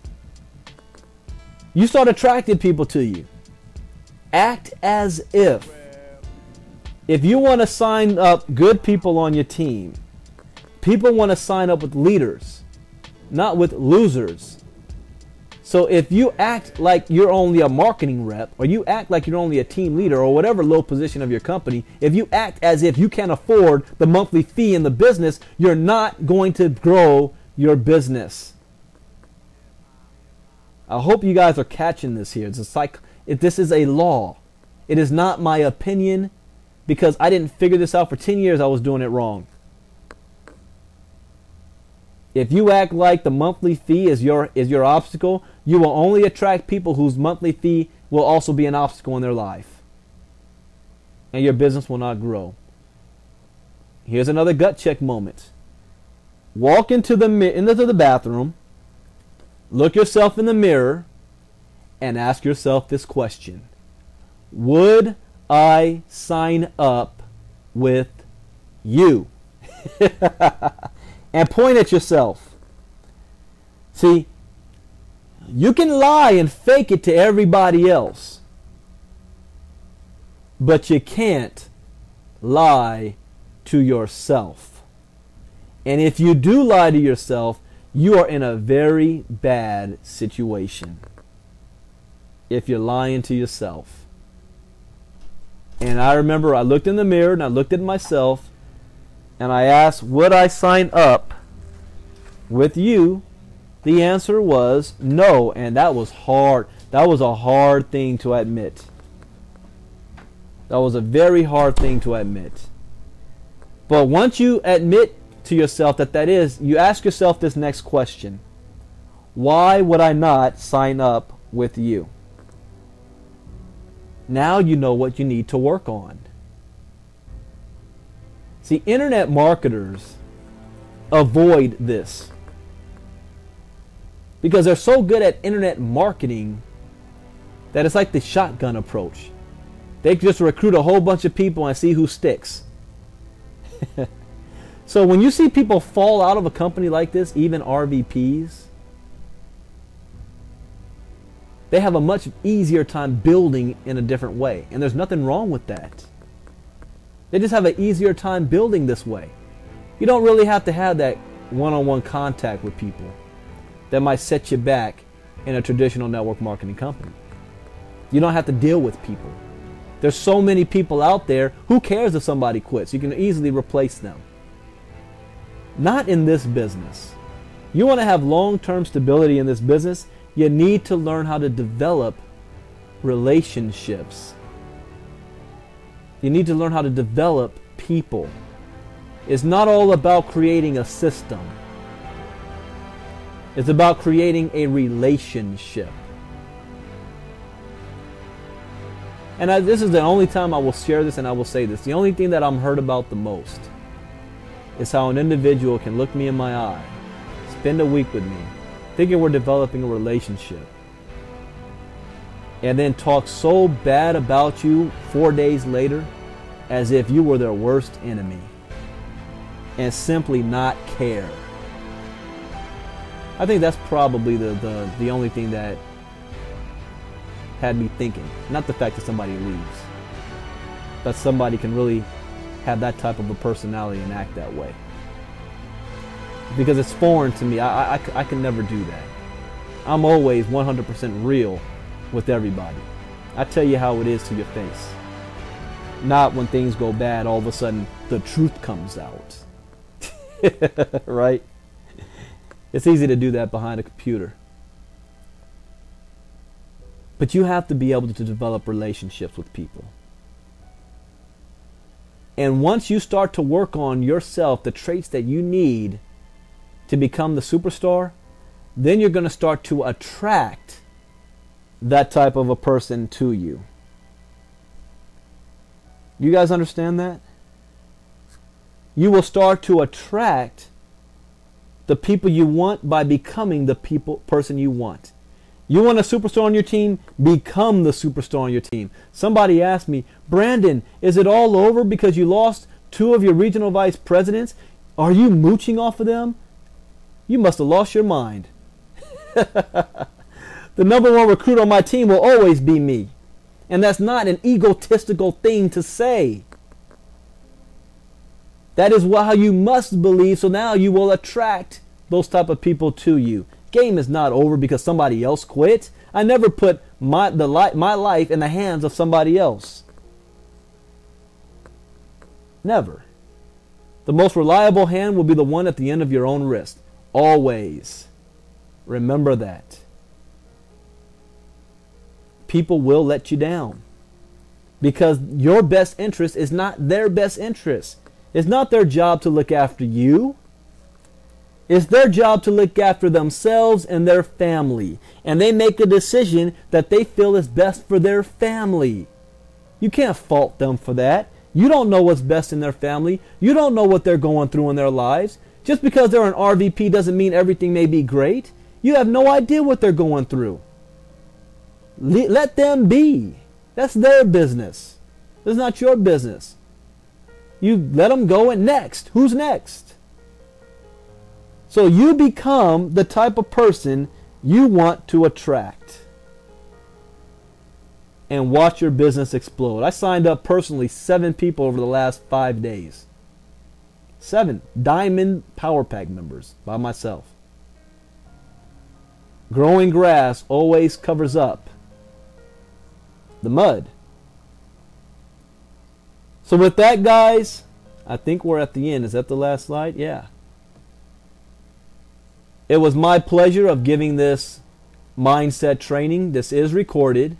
you start attracting people to you. Act as if. If you want to sign up good people on your team, people want to sign up with leaders, not with losers. So if you act like you're only a marketing rep, or you act like you're only a team leader, or whatever low position of your company, if you act as if you can't afford the monthly fee in the business, you're not going to grow your business. I hope you guys are catching this here. It's a psych. If this is a law, it is not my opinion, because I didn't figure this out for ten years. I was doing it wrong. If you act like the monthly fee is your is your obstacle, you will only attract people whose monthly fee will also be an obstacle in their life. And your business will not grow. Here's another gut check moment. Walk into the into the bathroom, look yourself in the mirror, and ask yourself this question. Would I sign up with you? And point at yourself. See, you can lie and fake it to everybody else, but you can't lie to yourself. And if you do lie to yourself, you are in a very bad situation. If you're lying to yourself. And I remember I looked in the mirror and I looked at myself and I asked, would I sign up with you? The answer was no, and that was hard. That was a hard thing to admit. That was a very hard thing to admit. But once you admit to yourself that that is, you ask yourself this next question. Why would I not sign up with you? Now you know what you need to work on. See, internet marketers avoid this because they're so good at internet marketing that it's like the shotgun approach. They just recruit a whole bunch of people and see who sticks. So when you see people fall out of a company like this, even R V Ps, they have a much easier time building in a different way. And there's nothing wrong with that. They just have an easier time building this way. You don't really have to have that one-on-one contact with people that might set you back in a traditional network marketing company. You don't have to deal with people. There's so many people out there. Who cares if somebody quits? You can easily replace them. Not in this business. You want to have long-term stability in this business, you need to learn how to develop relationships. You need to learn how to develop people. It's not all about creating a system. It's about creating a relationship. And I, this is the only time I will share this and I will say this. The only thing that I'm hurt about the most is how an individual can look me in my eye, spend a week with me, thinking we're developing a relationship, and then talk so bad about you four days later as if you were their worst enemy, and simply not care. I think that's probably the, the, the only thing that had me thinking, not the fact that somebody leaves. that somebody can really have that type of a personality and act that way. Because it's foreign to me. I, I, I can never do that. I'm always one hundred percent real with everybody. I tell you how it is to your face. Not when things go bad, all of a sudden the truth comes out. Right? It's easy to do that behind a computer. But you have to be able to develop relationships with people. And once you start to work on yourself, the traits that you need to become the superstar, then you're going to start to attract that type of a person to you. You guys understand that? You will start to attract the people you want by becoming the people person you want. You want a superstar on your team? Become the superstar on your team. Somebody asked me, Brandon, is it all over because you lost two of your regional vice presidents? Are you mooching off of them? You must have lost your mind. The number one recruit on my team will always be me. And that's not an egotistical thing to say. That is how you must believe, so now you will attract those type of people to you. Game is not over because somebody else quit. I never put my, the li- my life in the hands of somebody else. Never. The most reliable hand will be the one at the end of your own wrist. Always. Remember that. People will let you down because your best interest is not their best interest. It's not their job to look after you. It's their job to look after themselves and their family. And they make a decision that they feel is best for their family. You can't fault them for that. You don't know what's best in their family. You don't know what they're going through in their lives. Just because they're an R V P doesn't mean everything may be great. You have no idea what they're going through. Let them be. That's their business. It's not your business. You let them go, and next. Who's next? So you become the type of person you want to attract. And watch your business explode. I signed up personally seven people over the last five days. Seven Diamond Power Pack members by myself. Growing grass always covers up the mud. So with that, guys, I think we're at the end. Is that the last slide? Yeah. It was my pleasure of giving this mindset training. This is recorded.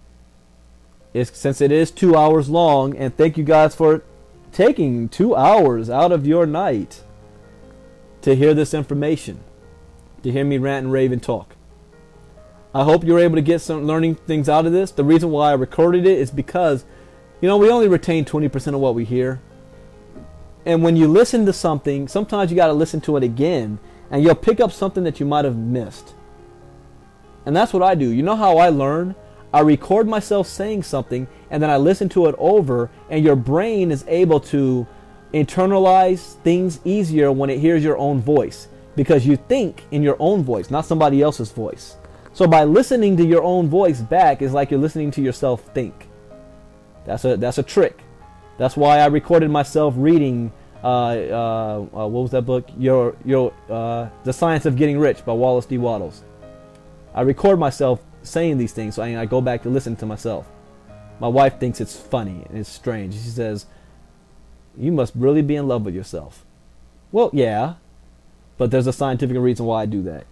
It's, since it is two hours long, and thank you guys for taking two hours out of your night to hear this information, to hear me rant and rave and talk. I hope you're able to get some learning things out of this. The reason why I recorded it is because, you know, we only retain twenty percent of what we hear. And when you listen to something, sometimes you got to listen to it again, and you'll pick up something that you might have missed. And that's what I do. You know how I learn? I record myself saying something, and then I listen to it over, and your brain is able to internalize things easier when it hears your own voice, because you think in your own voice, not somebody else's voice. So by listening to your own voice back, is like you're listening to yourself think. That's a that's a trick. That's why I recorded myself reading uh, uh, uh, what was that book? Your your uh, The Science of Getting Rich by Wallace D. Wattles. I record myself saying these things, so I, I go back to listen to myself. My wife thinks it's funny and it's strange. She says, "You must really be in love with yourself." Well, yeah, but there's a scientific reason why I do that.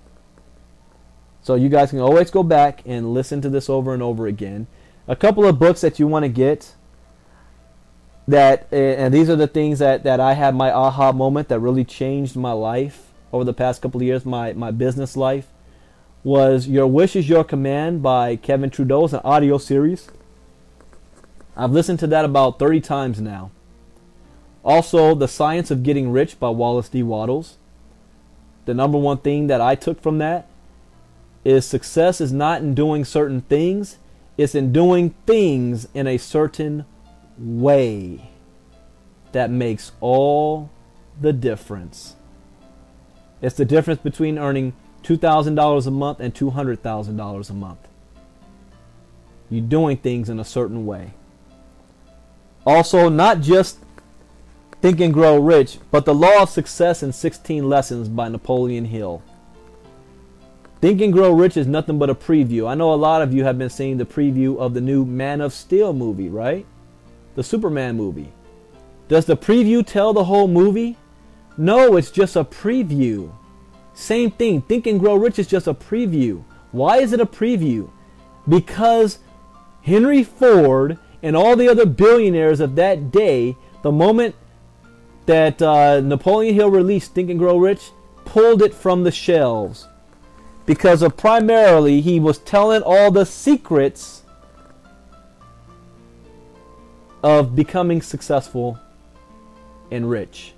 So you guys can always go back and listen to this over and over again. A couple of books that you want to get, that, and these are the things that, that I had my aha moment that really changed my life over the past couple of years, my, my business life, was Your Wish is Your Command by Kevin Trudeau. It's an audio series. I've listened to that about thirty times now. Also, The Science of Getting Rich by Wallace D. Wattles. The number one thing that I took from that is success is not in doing certain things, it's in doing things in a certain way. That makes all the difference. It's the difference between earning two thousand dollars a month and two hundred thousand dollars a month. You're doing things in a certain way. Also, not just Think and Grow Rich, but The Law of Success in sixteen Lessons by Napoleon Hill. Think and Grow Rich is nothing but a preview. I know a lot of you have been seeing the preview of the new Man of Steel movie, right? The Superman movie. Does the preview tell the whole movie? No, it's just a preview. Same thing. Think and Grow Rich is just a preview. Why is it a preview? Because Henry Ford and all the other billionaires of that day, the moment that uh, Napoleon Hill released Think and Grow Rich, pulled it from the shelves. Because of primarily he was telling all the secrets of becoming successful and rich.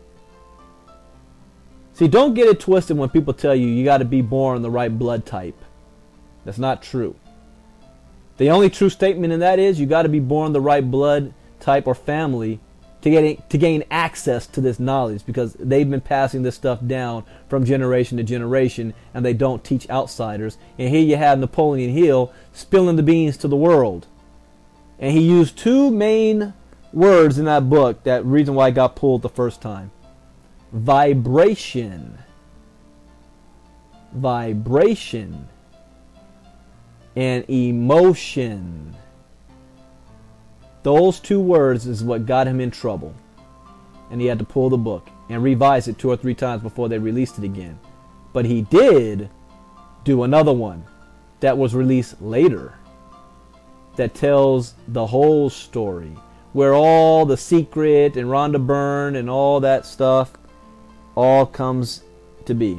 See, don't get it twisted when people tell you you got to be born the right blood type. That's not true. The only true statement in that is you got to be born the right blood type or family to get to gain access to this knowledge, because they've been passing this stuff down from generation to generation, and they don't teach outsiders. And here you have Napoleon Hill spilling the beans to the world. And he used two main words in that book, that reason why I got pulled the first time. Vibration. Vibration. And emotion. Those two words is what got him in trouble. And he had to pull the book and revise it two or three times before they released it again. But he did do another one that was released later that tells the whole story, where all the secret and Rhonda Byrne and all that stuff all comes to be.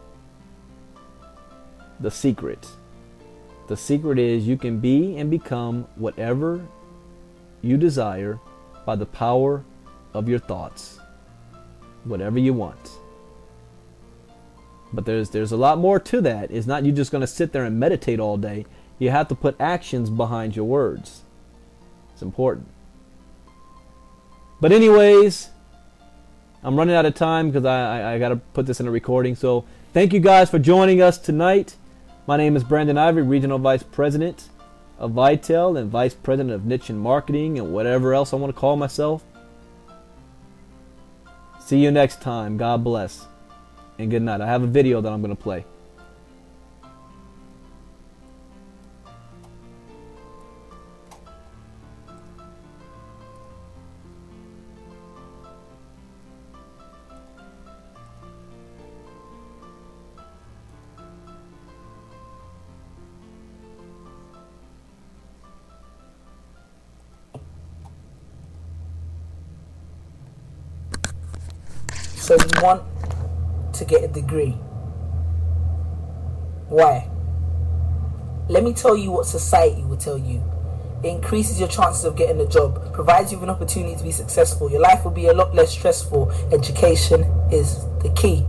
The secret. The secret is you can be and become whatever you desire by the power of your thoughts. Whatever you want. But there's there's a lot more to that. It's not you just going to sit there and meditate all day. You have to put actions behind your words. It's important. But anyways, I'm running out of time because I, I, I got to put this in a recording. So thank you guys for joining us tonight. My name is Brandon Ivey, Regional Vice President of Vitel and Vice President of Niche and Marketing and whatever else I want to call myself. See you next time. God bless. And good night. I have a video that I'm going to play. So you want to get a degree. Why? Let me tell you what society will tell you. It increases your chances of getting a job, provides you with an opportunity to be successful. Your life will be a lot less stressful. Education is the key.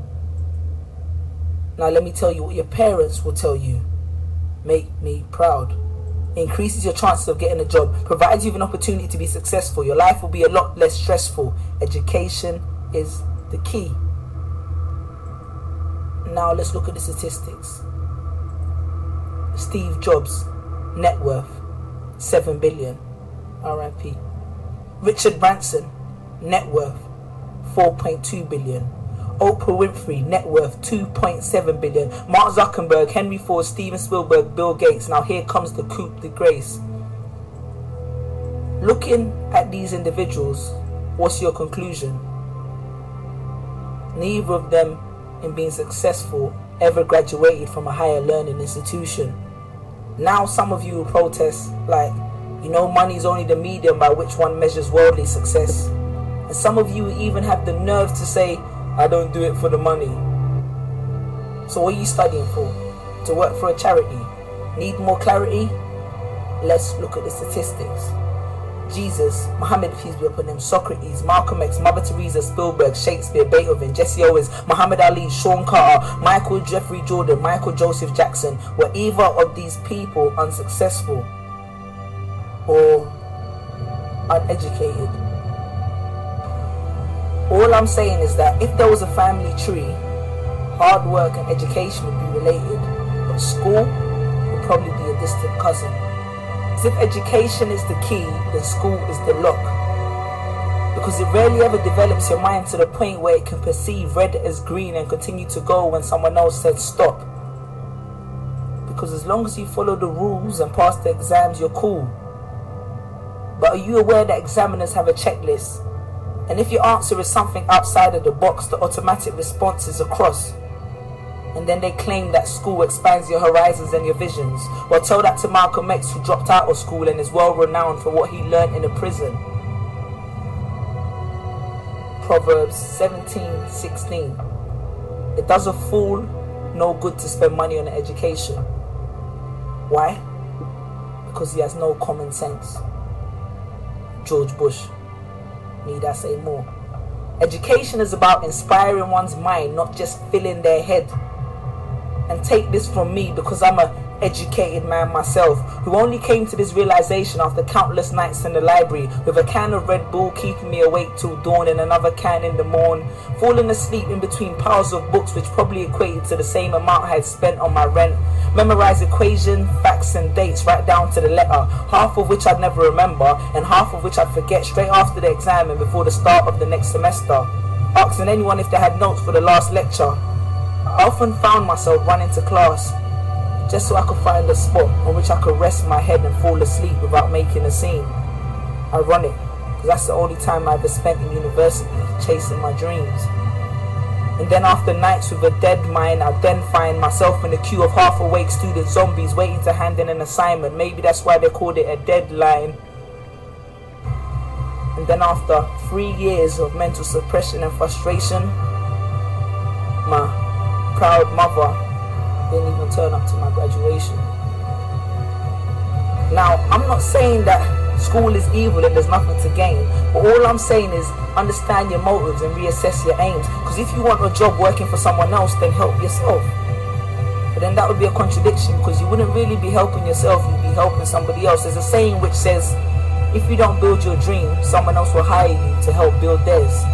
Now let me tell you what your parents will tell you. Make me proud. It increases your chances of getting a job, provides you with an opportunity to be successful. Your life will be a lot less stressful. Education is the key. Now let's look at the statistics. Steve Jobs, net worth seven billion, R I P. Richard Branson, net worth four point two billion. Oprah Winfrey, net worth two point seven billion. Mark Zuckerberg, Henry Ford, Steven Spielberg, Bill Gates. Now here comes the coup de grace. Looking at these individuals, what's your conclusion? Neither of them, in being successful, ever graduated from a higher learning institution. Now some of you will protest like, you know, money is only the medium by which one measures worldly success. And some of you even have the nerve to say, I don't do it for the money. So what are you studying for? To work for a charity? Need more clarity? Let's look at the statistics. Jesus, Muhammad, peace be upon him, Socrates, Malcolm X, Mother Teresa, Spielberg, Shakespeare, Beethoven, Jesse Owens, Muhammad Ali, Sean Carter, Michael Jeffrey Jordan, Michael Joseph Jackson. Were either of these people unsuccessful or uneducated? All I'm saying is that if there was a family tree, hard work and education would be related, but school would probably be a distant cousin. As if education is the key, then school is the lock. Because it rarely ever develops your mind to the point where it can perceive red as green and continue to go when someone else said stop. Because as long as you follow the rules and pass the exams, you're cool. But are you aware that examiners have a checklist? And if your answer is something outside of the box, the automatic response is a cross. And then they claim that school expands your horizons and your visions. Well, tell that to Malcolm X, who dropped out of school and is well renowned for what he learned in a prison. Proverbs seventeen sixteen. It does a fool no good to spend money on education. Why? Because he has no common sense. George Bush. Need I say more? Education is about inspiring one's mind, not just filling their head. And take this from me, because I'm an educated man myself, who only came to this realization after countless nights in the library, with a can of Red Bull keeping me awake till dawn and another can in the morn, falling asleep in between piles of books which probably equated to the same amount I had spent on my rent, memorize equation, facts and dates right down to the letter, half of which I'd never remember and half of which I'd forget straight after the exam and before the start of the next semester, asking anyone if they had notes for the last lecture. I often found myself running to class just so I could find a spot on which I could rest my head and fall asleep without making a scene. Ironic, because that's the only time I ever spent in university chasing my dreams. And then after nights with a dead mind, I then find myself in the queue of half-awake student zombies waiting to hand in an assignment. Maybe that's why they called it a deadline. And then after three years of mental suppression and frustration, my proud mother didn't even turn up to my graduation. Now, I'm not saying that school is evil and there's nothing to gain, but all I'm saying is understand your motives and reassess your aims. Because if you want a job working for someone else, then help yourself. But then that would be a contradiction, because you wouldn't really be helping yourself, you'd be helping somebody else. There's a saying which says, if you don't build your dream, someone else will hire you to help build theirs.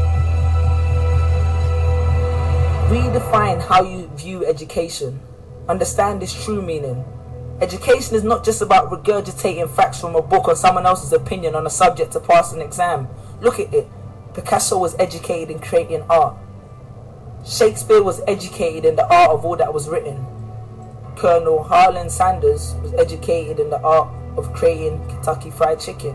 Redefine how you view education. Understand its true meaning. Education is not just about regurgitating facts from a book or someone else's opinion on a subject to pass an exam. Look at it. Picasso was educated in creating art. Shakespeare was educated in the art of all that was written. Colonel Harlan Sanders was educated in the art of creating Kentucky Fried Chicken.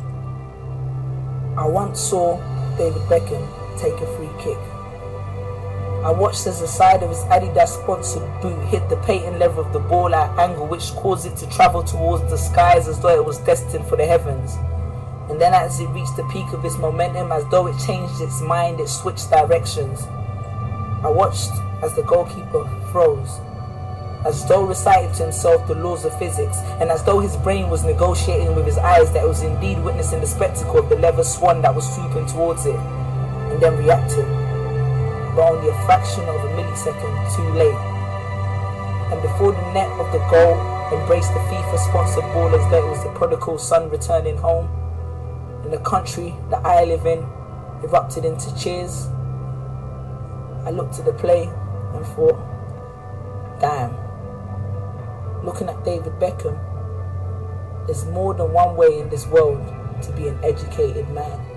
I once saw David Beckham take a free kick. I watched as the side of his Adidas sponsored boot hit the patent leather of the ball at an angle which caused it to travel towards the skies as though it was destined for the heavens. And then as it reached the peak of its momentum, as though it changed its mind, it switched directions. I watched as the goalkeeper froze, as though reciting to himself the laws of physics, and as though his brain was negotiating with his eyes that it was indeed witnessing the spectacle of the leather swan that was swooping towards it, and then reacting. But only a fraction of a millisecond too late. And before the net of the goal embraced the FIFA-sponsored ball as though it was the prodigal son returning home, and the country that I live in erupted into cheers, I looked at the play and thought, damn, looking at David Beckham, there's more than one way in this world to be an educated man.